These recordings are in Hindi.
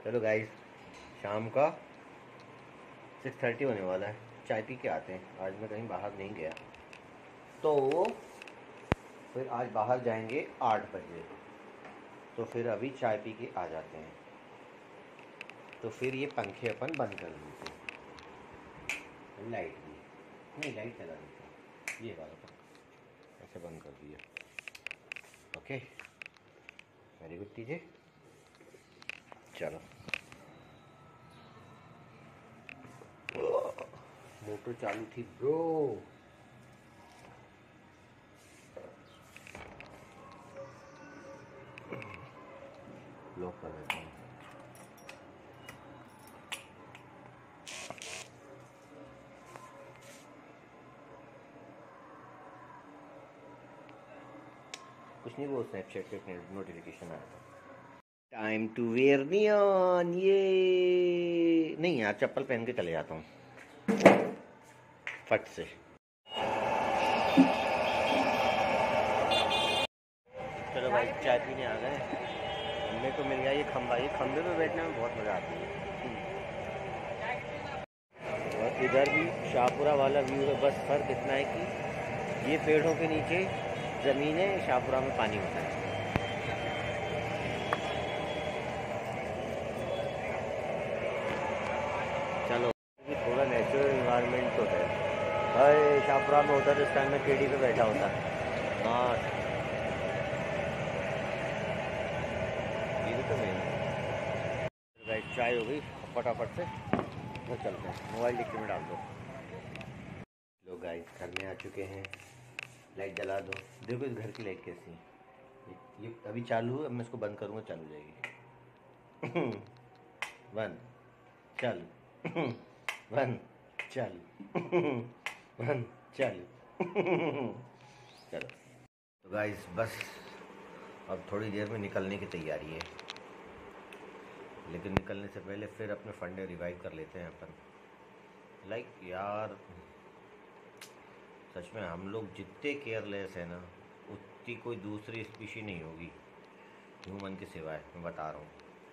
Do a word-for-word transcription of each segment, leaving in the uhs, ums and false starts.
चलो गाइस, शाम का सिक्स थर्टी होने वाला है। चाय पी के आते हैं। आज मैं कहीं बाहर नहीं गया, तो फिर आज बाहर जाएंगे आठ बजे। तो फिर अभी चाय पी के आ जाते हैं। तो फिर ये पंखे अपन बंद कर देते हैं। लाइट भी नहीं, लाइट चला देते हैं। ये वाला पंखा ऐसे बंद कर दिया। Okay, very good TJ. चलो, मोटर चालू थी ब्रो। लॉक कर देता हूँ। कुछ नहीं, वो स्नैपचैट पे नोटिफिकेशन आया था। Time to wear neon. ये नहीं यार, चप्पल पहन के चले जाता हूँ फट से। चलो भाई, चाय पीने आ गए। हमें तो मिल गया ये खंबा। ये खंबे पे बैठने में बहुत मज़ा आती है। और इधर भी शाहपुरा वाला व्यू है। बस फर्क इतना है कि ये पेड़ों के नीचे ज़मीन है, शाहपुरा में पानी होता है। चलो, ये थोड़ा नेचुरल इन्वायरमेंट तो है। हाय, शाहपुरा में होता तो इस टाइम में केडी पे बैठा होता। हाँ, ये भी तो नहीं। गाइस, चाय हो गई, फटाफट से वो चलते हैं। मोबाइल डिक्की में डाल दो। लोग गाइस घर में आ चुके हैं। लाइट जला दो। देखो इस घर की लाइट कैसी है। ये, ये अभी चालू है। अब मैं इसको बंद करूँगा, चालू हो जाएगी। वन, चल। वन, चल। वन, चल। चलो, तो गाइस बस अब थोड़ी देर में निकलने की तैयारी है। लेकिन निकलने से पहले फिर अपने फंडे रिवाइव कर लेते हैं अपन। लाइक यार, सच में हम लोग जितने केयरलेस है ना, उतनी कोई दूसरी स्पीशी नहीं होगी ह्यूमन के सिवाय। मैं बता रहा हूँ।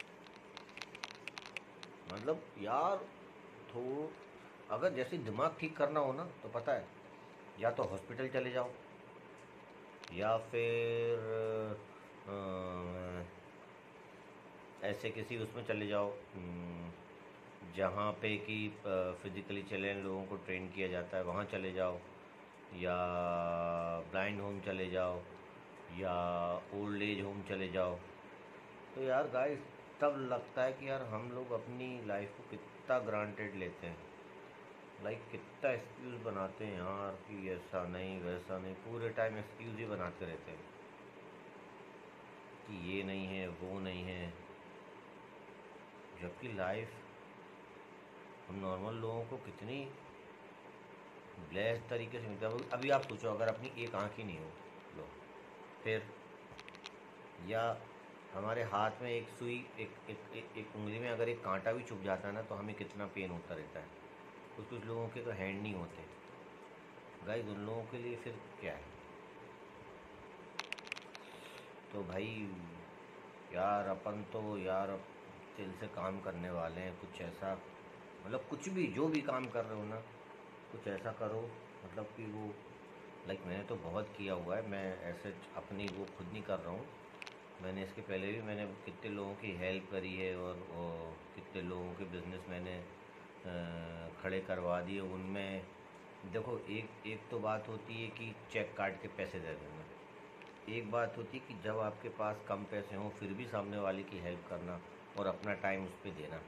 मतलब यार, तो अगर जैसे दिमाग ठीक करना हो ना, तो पता है, या तो हॉस्पिटल चले जाओ, या फिर आ, ऐसे किसी उसमें चले जाओ जहाँ पे कि फिज़िकली चैलेंज लोगों को ट्रेन किया जाता है, वहाँ चले जाओ, या ब्लाइंड होम चले जाओ, या ओल्ड एज होम चले जाओ। तो यार गाइस, तब लगता है कि यार हम लोग अपनी लाइफ को कितना ग्रांटेड लेते हैं। लाइक कितना एक्सक्यूज़ बनाते हैं यार कि ऐसा नहीं वैसा नहीं। पूरे टाइम एक्सक्यूज़ ही बनाते रहते हैं कि ये नहीं है, वो नहीं है। जबकि लाइफ हम नॉर्मल लोगों को कितनी ब्लेस्ड तरीके से मिलता है। अभी आप सोचो, अगर अपनी एक आँख ही नहीं हो, लो, फिर या हमारे हाथ में एक सुई, एक एक, एक, एक उंगली में अगर एक कांटा भी चुभ जाता है ना, तो हमें कितना पेन होता रहता है। कुछ कुछ लोगों के तो हैंड नहीं होते। गाइस, उन लोगों के लिए फिर क्या है। तो भाई यार, अपन तो यार दिल से काम करने वाले हैं। कुछ ऐसा, मतलब कुछ भी, जो भी काम कर रहे हो ना, कुछ ऐसा करो मतलब कि वो, लाइक मैंने तो बहुत किया हुआ है। मैं ऐसे अपनी वो खुद नहीं कर रहा हूँ। मैंने इसके पहले भी मैंने कितने लोगों की हेल्प करी है, और, और कितने लोगों के बिज़नेस मैंने अ, खड़े करवा दिए। उनमें देखो, एक एक तो बात होती है कि चेक काट के पैसे दे देना। एक बात होती है कि जब आपके पास कम पैसे हों फिर भी सामने वाले की हेल्प करना और अपना टाइम उस पर देना।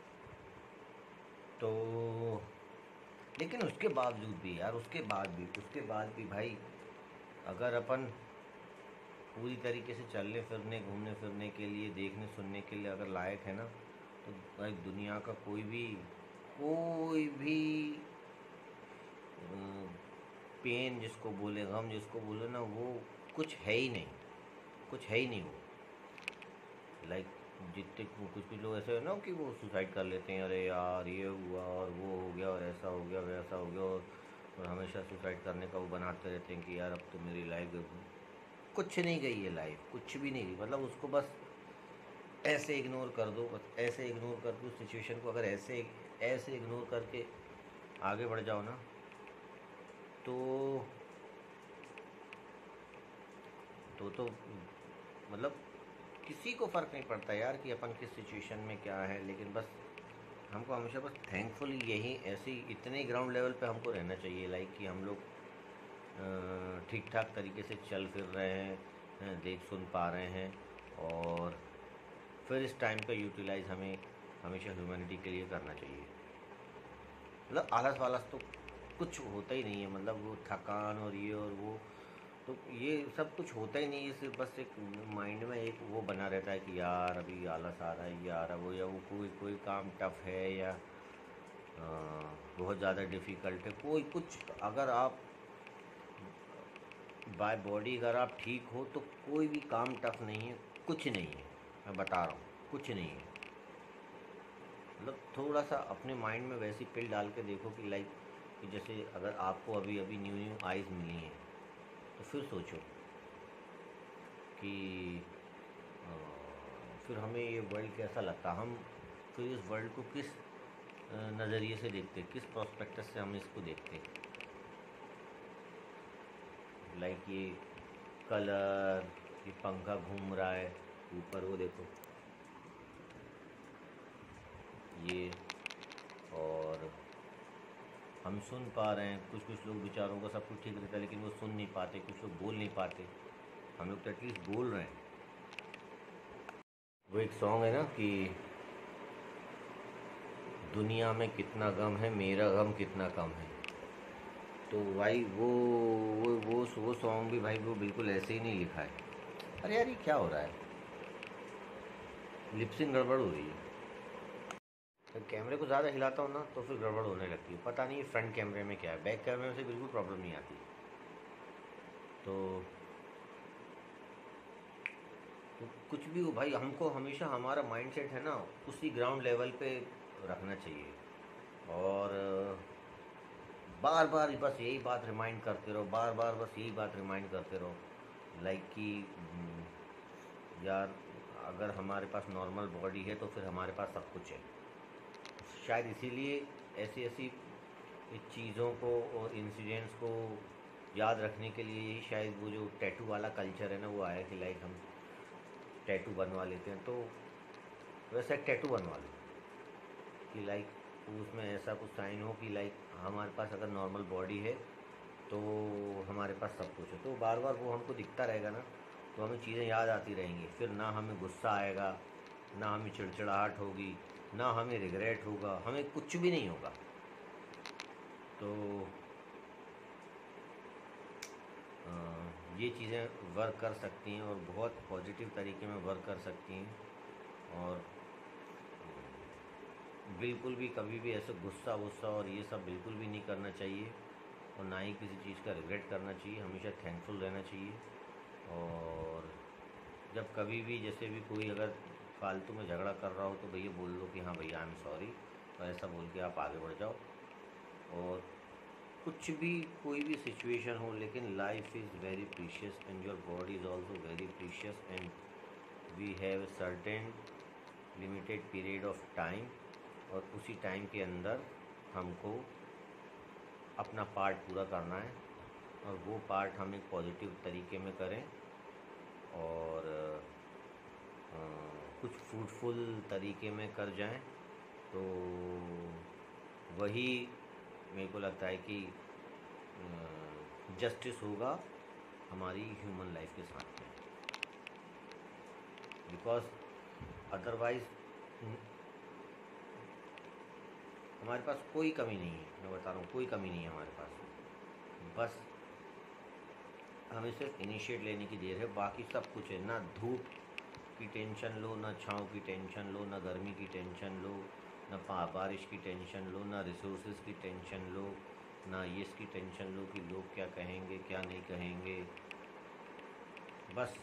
तो लेकिन उसके बावजूद भी यार, उसके बाद भी उसके बाद भी भाई, अगर अपन पूरी तरीके से चलने फिरने, घूमने फिरने के लिए, देखने सुनने के लिए अगर लायक है ना, तो भाई दुनिया का कोई भी कोई भी पेन जिसको बोले, गम जिसको बोले ना, वो कुछ है ही नहीं। कुछ है ही नहीं वो। लाइक जितने कुछ कुछ लोग ऐसे है ना कि वो सुसाइड कर लेते हैं। अरे यार, ये हुआ और वो हो गया और ऐसा हो गया वैसा हो गया, और, और हमेशा सुसाइड करने का वो बनाते रहते हैं कि यार अब तो मेरी लाइफ कुछ नहीं गई है। लाइफ कुछ भी नहीं गई। मतलब उसको बस ऐसे इग्नोर कर दो, बस ऐसे इग्नोर कर दो सिचुएशन को। अगर ऐसे ऐसे इग्नोर करके आगे बढ़ जाओ ना, तो तो तो मतलब किसी को फ़र्क नहीं पड़ता यार कि अपन किस सिचुएशन में क्या है, लेकिन बस हमको हमेशा बस थैंकफुल यही ऐसी इतने ग्राउंड लेवल पे हमको रहना चाहिए, लाइक कि हम लोग ठीक ठाक तरीके से चल फिर रहे हैं, देख सुन पा रहे हैं, और फिर इस टाइम का यूटिलाइज़ हमें हमेशा ह्यूमैनिटी के लिए करना चाहिए। मतलब आलस वालस तो कुछ होता ही नहीं है, मतलब वो थकान और ये और वो, तो ये सब कुछ होता ही नहीं है। सिर्फ बस एक माइंड में एक वो बना रहता है कि यार अभी आलस आ रहा है, ये आ रहा है वो, या वो कोई कोई काम टफ है, या आ, बहुत ज़्यादा डिफ़िकल्ट है, कोई कुछ। अगर आप बाय बॉडी अगर आप ठीक हो तो कोई भी काम टफ नहीं है, कुछ नहीं है, मैं बता रहा हूँ कुछ नहीं है। मतलब थोड़ा सा अपने माइंड में वैसी पिल डाल के देखो कि लाइक कि जैसे अगर आपको अभी अभी न्यू न्यू आइज़ मिली हैं, तो फिर सोचो कि आ, फिर हमें ये वर्ल्ड कैसा लगता, हम फिर इस वर्ल्ड को किस नज़रिए से देखते, किस प्रोस्पेक्टस से हम इसको देखते। लाइक ये कलर, ये पंखा घूम रहा है ऊपर, वो देखो ये, और हम सुन पा रहे हैं। कुछ कुछ लोग बेचारों का सब कुछ ठीक रहता है लेकिन वो सुन नहीं पाते, कुछ लोग बोल नहीं पाते, हम लोग तो एटलीस्ट बोल रहे हैं। वो एक सॉन्ग है ना कि दुनिया में कितना गम है, मेरा गम कितना कम है। तो भाई वो वो वो वो सॉन्ग भी भाई वो बिल्कुल ऐसे ही नहीं लिखा है। अरे यार ये क्या हो रहा है, लिपसिंग गड़बड़ हो रही है। तो कैमरे को ज़्यादा हिलाता हूँ ना तो फिर गड़बड़ होने लगती है। पता नहीं फ्रंट कैमरे में क्या है, बैक कैमरे में से बिल्कुल प्रॉब्लम नहीं आती। तो, तो कुछ भी हो भाई, हमको हमेशा हमारा माइंडसेट है ना उसी ग्राउंड लेवल पे रखना चाहिए, और बार बार बस यही बात रिमाइंड करते रहो, बार बार बस यही बात रिमाइंड करते रहो, लाइक कि यार अगर हमारे पास नॉर्मल बॉडी है तो फिर हमारे पास सब कुछ है। शायद इसीलिए ऐसी ऐसी चीज़ों को और इंसिडेंट्स को याद रखने के लिए ही शायद वो जो टैटू वाला कल्चर है ना वो आया कि लाइक हम टैटू बनवा लेते हैं। तो वैसे एक टैटू बनवा लो कि लाइक उसमें ऐसा कुछ साइन हो कि लाइक हमारे पास अगर नॉर्मल बॉडी है तो हमारे पास सब कुछ है। तो बार बार वो हमको दिखता रहेगा ना, तो हमें चीज़ें याद आती रहेंगी। फिर ना हमें गुस्सा आएगा, ना हमें चिड़चिड़ाहट होगी, ना हमें रिग्रेट होगा, हमें कुछ भी नहीं होगा। तो आ, ये चीज़ें वर्क कर सकती हैं और बहुत पॉजिटिव तरीके में वर्क कर सकती हैं। और बिल्कुल भी कभी भी ऐसे गुस्सा वुस्सा और ये सब बिल्कुल भी नहीं करना चाहिए, और ना ही किसी चीज़ का रिग्रेट करना चाहिए। हमेशा थैंकफुल रहना चाहिए। और जब कभी भी जैसे भी कोई अगर फालतू में झगड़ा कर रहा हो तो भैया बोल दो कि हाँ भैया आई एम सॉरी, और ऐसा बोल के आप आगे बढ़ जाओ। और कुछ भी कोई भी सिचुएशन हो, लेकिन life is very precious and your body is also very precious, and we have certain limited period of time, और उसी टाइम के अंदर हमको अपना पार्ट पूरा करना है, और वो पार्ट हम एक पॉजिटिव तरीके में करें, और आ, कुछ फ्रूटफुल तरीके में कर जाएं, तो वही मेरे को लगता है कि जस्टिस होगा हमारी ह्यूमन लाइफ के साथ में। बिकॉज अदरवाइज़ हमारे पास कोई कमी नहीं है, मैं बता रहा हूँ कोई कमी नहीं है हमारे पास। बस हमें सिर्फ इनिशिएट लेने की देर है, बाकी सब कुछ है। ना धूप की टेंशन लो, ना छाँव की टेंशन लो, ना गर्मी की टेंशन लो, ना बारिश की टेंशन लो, ना रिसोर्सेज की टेंशन लो, ना ये इसकी टेंशन लो कि लोग क्या कहेंगे क्या नहीं कहेंगे। बस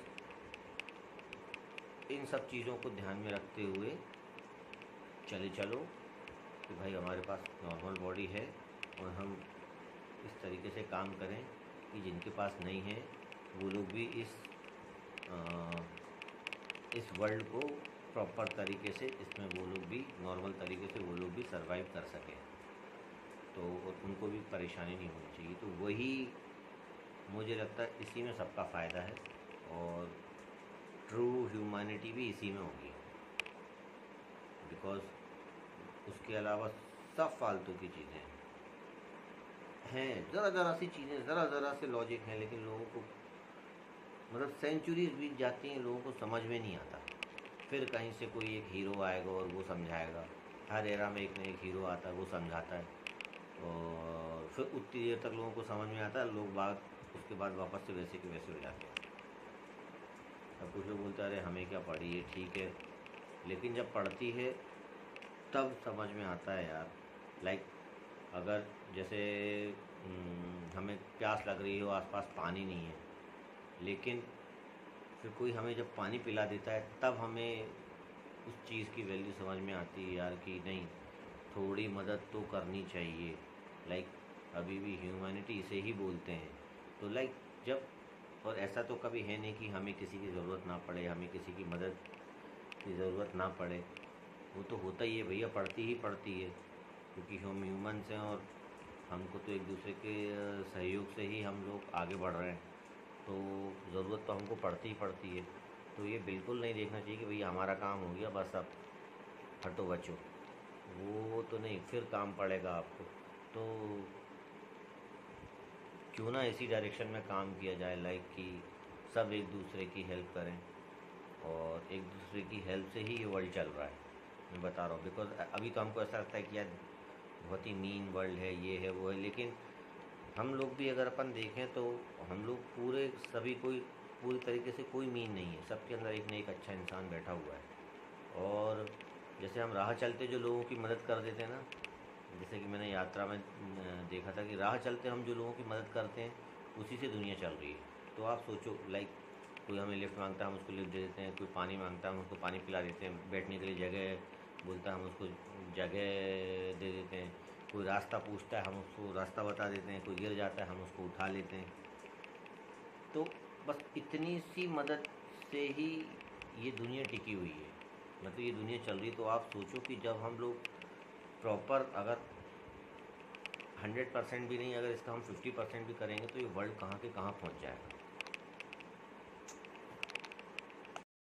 इन सब चीज़ों को ध्यान में रखते हुए चले चलो कि भाई हमारे पास नॉर्मल बॉडी है, और हम इस तरीके से काम करें कि जिनके पास नहीं है वो लोग भी इस आ, इस वर्ल्ड को प्रॉपर तरीके से इसमें वो लोग भी नॉर्मल तरीके से वो लोग भी सरवाइव कर सकें, तो उनको भी परेशानी नहीं होनी चाहिए। तो वही मुझे लगता है इसी में सबका फ़ायदा है, और ट्रू ह्यूमैनिटी भी इसी में होगी, बिकॉज उसके अलावा सब फालतू की चीज़ें हैं, ज़रा ज़रा सी चीज़ें, ज़रा ज़रा से लॉजिक हैं, लेकिन लोगों को मतलब सेंचुरीज बीत जाती हैं, लोगों को समझ में नहीं आता। फिर कहीं से कोई एक हीरो आएगा और वो समझाएगा, हर एरा में एक न एक हीरो आता है, वो समझाता है, और फिर उतनी देर तक लोगों को समझ में आता है, लोग बात उसके बाद वापस से वैसे के वैसे हो जाते हैं। अब कुछ लोग बोलते हैं अरे हमें क्या पड़ी है, ठीक है, लेकिन जब पढ़ती है तब समझ में आता है यार। लाइक अगर जैसे हमें प्यास लग रही हो, आसपास पानी नहीं है, लेकिन फिर कोई हमें जब पानी पिला देता है तब हमें उस चीज़ की वैल्यू समझ में आती है यार, कि नहीं थोड़ी मदद तो करनी चाहिए। लाइक अभी भी ह्यूमैनिटी इसे ही बोलते हैं। तो लाइक जब, और ऐसा तो कभी है नहीं कि हमें किसी की ज़रूरत ना पड़े, हमें किसी की मदद की ज़रूरत ना पड़े, वो तो होता ही है भैया, पड़ती ही पड़ती है, क्योंकि हम ह्यूमन्स हैं और हमको तो एक दूसरे के सहयोग से ही हम लोग आगे बढ़ रहे हैं, तो ज़रूरत तो हमको पड़ती ही पड़ती है। तो ये बिल्कुल नहीं देखना चाहिए कि भैया हमारा काम हो गया बस अब हटो बचो, वो तो नहीं, फिर काम पड़ेगा आपको। तो क्यों ना इसी डायरेक्शन में काम किया जाए, लाइक कि सब एक दूसरे की हेल्प करें, और एक दूसरे की हेल्प से ही ये वर्ल्ड चल रहा है, मैं बता रहा हूँ। बिकॉज अभी तो हमको ऐसा लगता है कि यार बहुत ही मीन वर्ल्ड है, ये है वो है, लेकिन हम लोग भी अगर अपन देखें तो हम लोग पूरे सभी कोई पूरी तरीके से कोई मीन नहीं है, सबके अंदर एक न एक अच्छा इंसान बैठा हुआ है। और जैसे हम राह चलते जो लोगों की मदद कर देते हैं ना, जैसे कि मैंने यात्रा में देखा था कि राह चलते हम जो लोगों की मदद करते हैं उसी से दुनिया चल रही है। तो आप सोचो, लाइक कोई हमें लिफ्ट मांगता है हम उसको लिफ्ट दे देते हैं, कोई पानी मांगता है हम उसको पानी पिला देते हैं, बैठने के लिए जगह बोलता है हम उसको जगह दे देते हैं, कोई रास्ता पूछता है हम उसको रास्ता बता देते हैं, कोई गिर जाता है हम उसको उठा लेते हैं। तो बस इतनी सी मदद से ही ये दुनिया टिकी हुई है, मतलब ये दुनिया चल रही है। तो आप सोचो कि जब हम लोग प्रॉपर अगर हंड्रेड परसेंट भी नहीं, अगर इसका हम फिफ्टी परसेंट भी करेंगे तो ये वर्ल्ड कहाँ के कहाँ पहुँच जाएगा।